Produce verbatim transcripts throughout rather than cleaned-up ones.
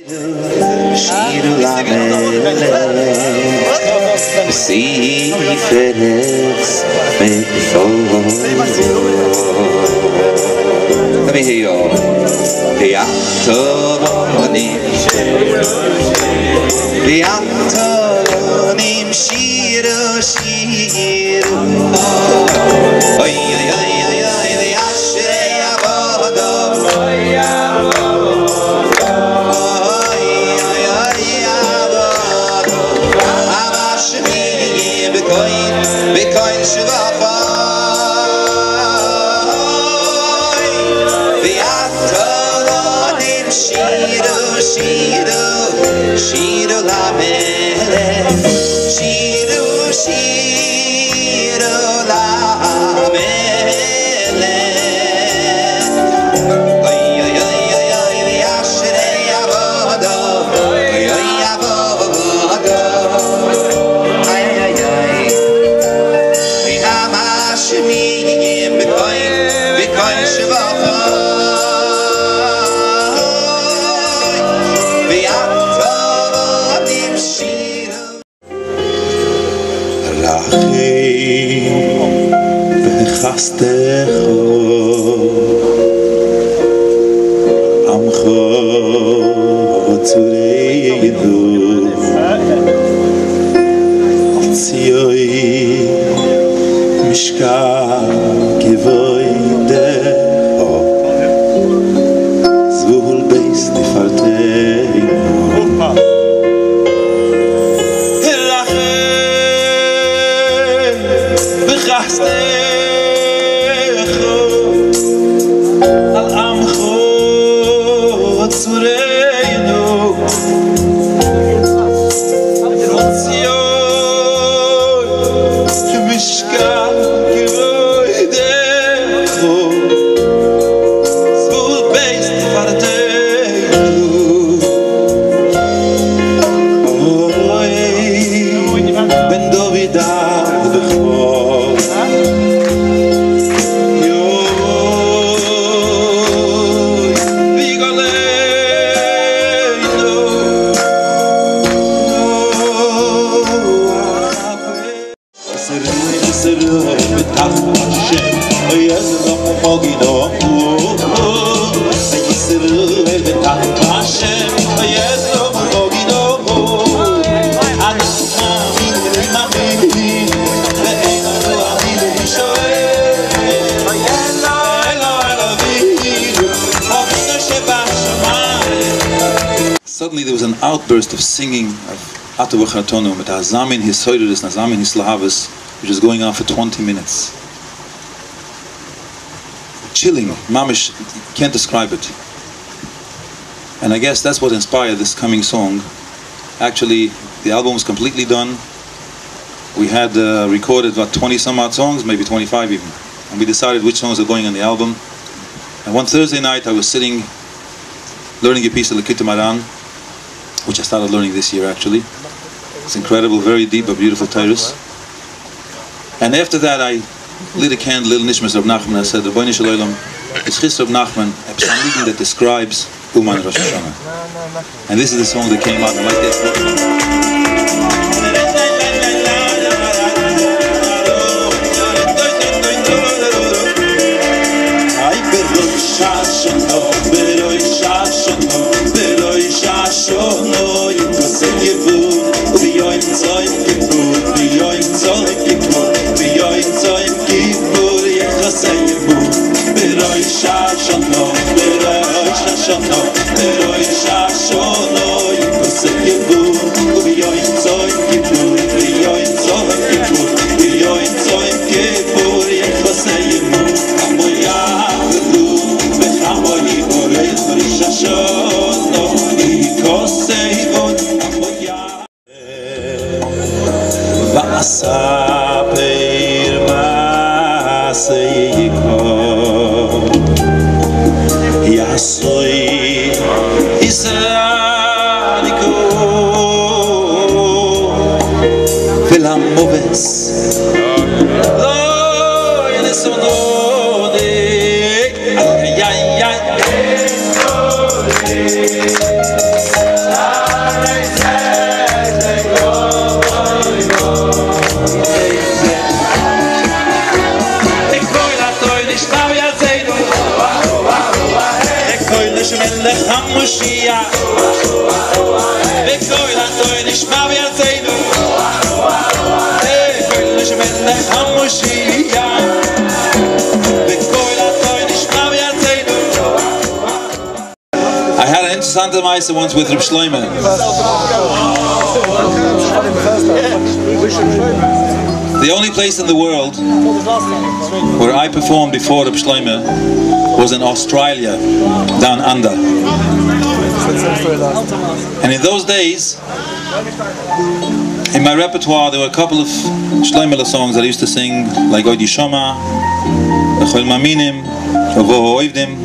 Shiru Lamelech Siferes Mekfo. Let me hear you all. V'yatonim V'yatonim Shiru Shiru Oy oy oy oy oy V'yashrei Avodom Oy oy oy Avodom Amashmi B'koin B'koin Shvachoy V'yatonim Shiru Shiru Shiru Lamelech Shiru Shiru Lamelech Oy oy oy oy oy V'yashrei Avodom Oy oy Avodom Ay ay ay V'amashmiyim B'koin B'koin Shvachoy V'yatonim Shiru Rachim V'chastecho Amcho Tzureinu Tzioi Mishkan Kivoidecho Zvul Beis Nifarteinu B'chastecho Al Amcho Tzureinu Tzioi Mishkan Kivoidecho Zvul Beis Nifarteinu Oy Ben Dovidav B'chol Suddenly there was an outburst of singing of Atav V'Chartonu with Hazamin Hisoyridus and Hazamin Hislahavus, which is going on for twenty minutes. Chilling, mamish, can't describe it. And I guess that's what inspired this coming song. Actually, the album was completely done. We had uh, recorded about twenty some odd songs, maybe twenty-five even. And we decided which songs are going on the album. And one Thursday night I was sitting, learning a piece of Lekut Maran, which I started learning this year actually. It's incredible, very deep, but beautiful Taurus. And after that I lit a candle, little Nishmas of Nachman, I said, Rabbeinu Shalom, it's Chis of Nachman, a psalm that describes Uman Rosh Hashanah. And this is the song that came out, and like this. Yeah. I had an interessante Meise once with Reb Shloime. The only place in the world where I performed before Reb Shloime was in Australia, down under. And in those days, in my repertoire, there were a couple of Shloime songs that I used to sing, like Oidi Shoma, Echol Maminim, Ovo Oivdim.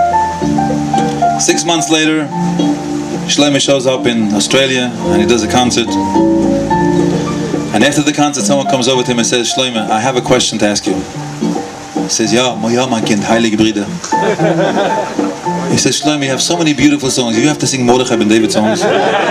Six months later, Shloime shows up in Australia and he does a concert. And after the concert, someone comes over to him and says, Shloime, I have a question to ask you. He says, Ja, ja, mein Kind, heilige Brüder. He says, Shloime, you have so many beautiful songs. You have to sing Mordechai ben David songs.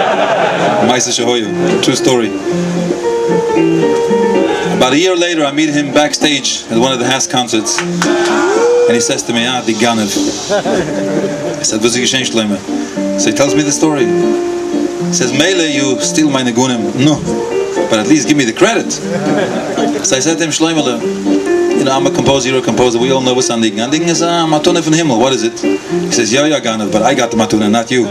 True story. About a year later, I meet him backstage at one of the Haas concerts. And he says to me, ah, die Ganev. I said, what's geschehen, Shloime? So he tells me the story. He says, Mele, you steal my negunim. No, but at least give me the credit. So I said to him, Shloime, you know, I'm a composer, you're a composer, we all know what's Andigen. Andigen is a uh, matune from Himmel, what is it? He says, yeah, yeah, Ganev, but I got the matune, not you.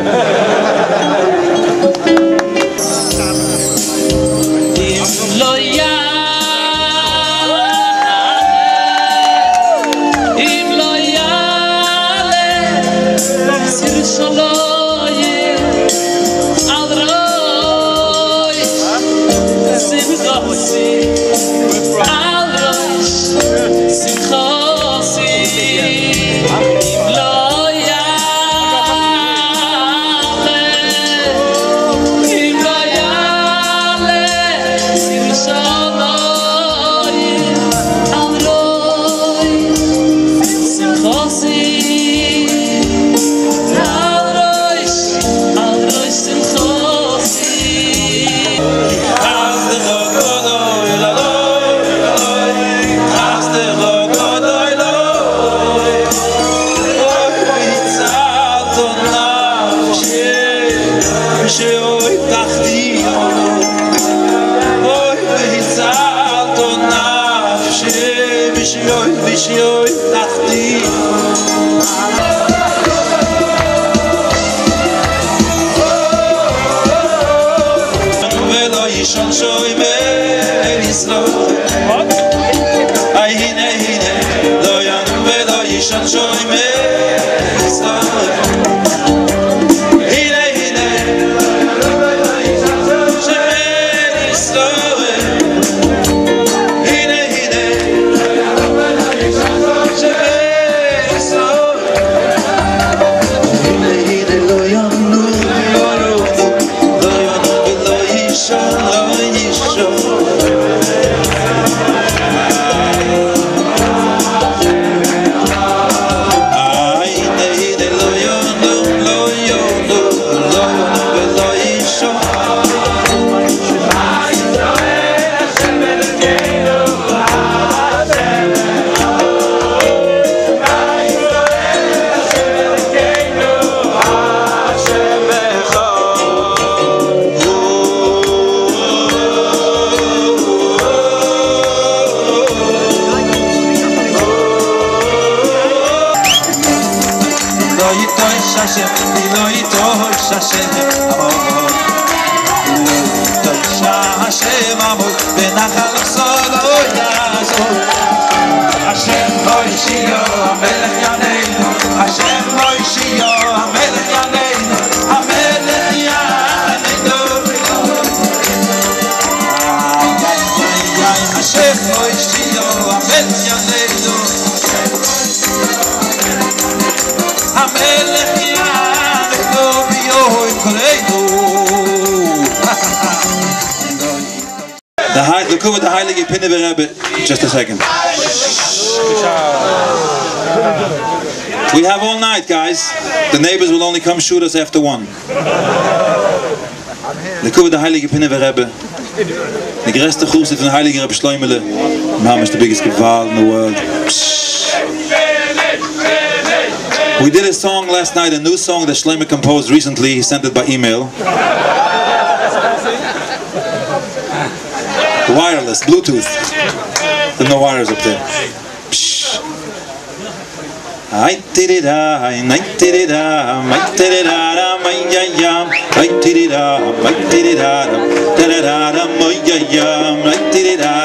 The heilige Pinne Rebbe. Just a second. We have all night, guys. The neighbors will only come shoot us after one. The Kuva the heilige Pinne Rebbe. The größte Chus von heilige Rebbe Shloime. Mom is the biggest geval in the world. We did a song last night, a new song that Shloime composed recently. He sent it by email. Wireless, Bluetooth. There's no wires up there. Psh. I did it, I did it, I did it, I did it, I did it, I did it, I did it, I did it, I did it,